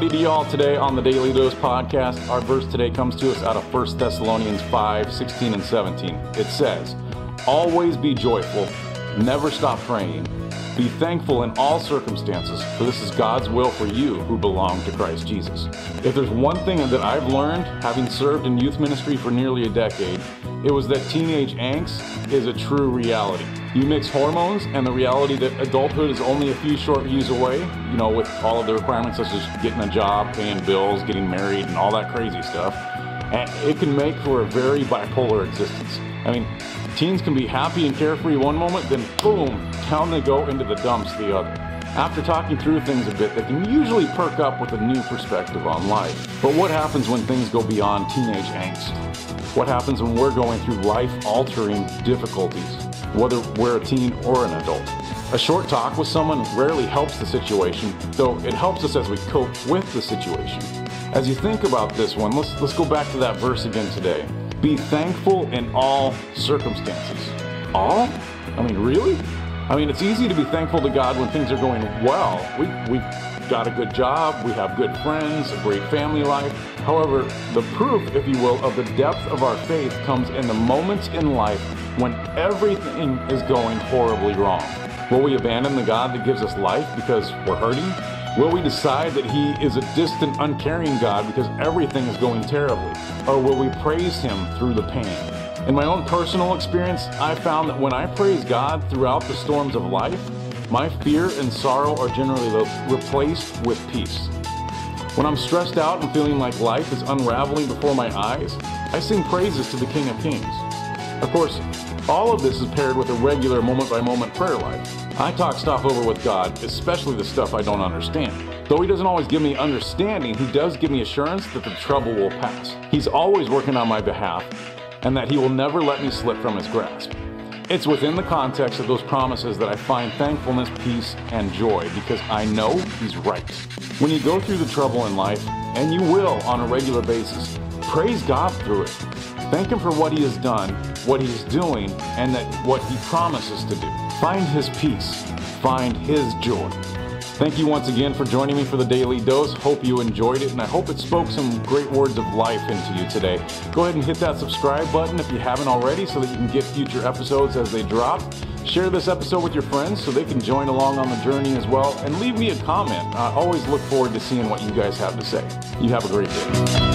Howdy to y'all today on the Daily Dose podcast. Our verse today comes to us out of 1 Thessalonians 5:16 and 17. It says, "Always be joyful, never stop praying. Be thankful in all circumstances, for this is God's will for you who belong to Christ Jesus." If there's one thing that I've learned, having served in youth ministry for nearly a decade, it was that teenage angst is a true reality. You mix hormones and the reality that adulthood is only a few short years away, with all of the requirements such as getting a job, paying bills, getting married, and all that crazy stuff. And it can make for a very bipolar existence. Teens can be happy and carefree one moment, then boom, down they go into the dumps the other. After talking through things a bit, they can usually perk up with a new perspective on life. But what happens when things go beyond teenage angst? What happens when we're going through life-altering difficulties, whether we're a teen or an adult? A short talk with someone rarely helps the situation, though it helps us as we cope with the situation. As you think about this one, let's go back to that verse again today. Be thankful in all circumstances. All? Really? It's easy to be thankful to God when things are going well. We've got a good job, we have good friends, a great family life. However, the proof, if you will, of the depth of our faith comes in the moments in life when everything is going horribly wrong. Will we abandon the God that gives us life because we're hurting? Will we decide that He is a distant, uncaring God because everything is going terribly? Or will we praise Him through the pain? In my own personal experience, I found that when I praise God throughout the storms of life, my fear and sorrow are generally replaced with peace. When I'm stressed out and feeling like life is unraveling before my eyes, I sing praises to the King of Kings. Of course, all of this is paired with a regular moment-by-moment prayer life. I talk stuff over with God, especially the stuff I don't understand. Though He doesn't always give me understanding, He does give me assurance that the trouble will pass. He's always working on my behalf, and that He will never let me slip from His grasp. It's within the context of those promises that I find thankfulness, peace, and joy, because I know He's right. When you go through the trouble in life, and you will on a regular basis, praise God through it. Thank Him for what He has done, what He's doing, and what He promises to do. Find His peace. Find His joy. Thank you once again for joining me for the Daily Dose. Hope you enjoyed it, and I hope it spoke some great words of life into you today. Go ahead and hit that subscribe button if you haven't already so that you can get future episodes as they drop. Share this episode with your friends so they can join along on the journey as well, and leave me a comment. I always look forward to seeing what you guys have to say. You have a great day.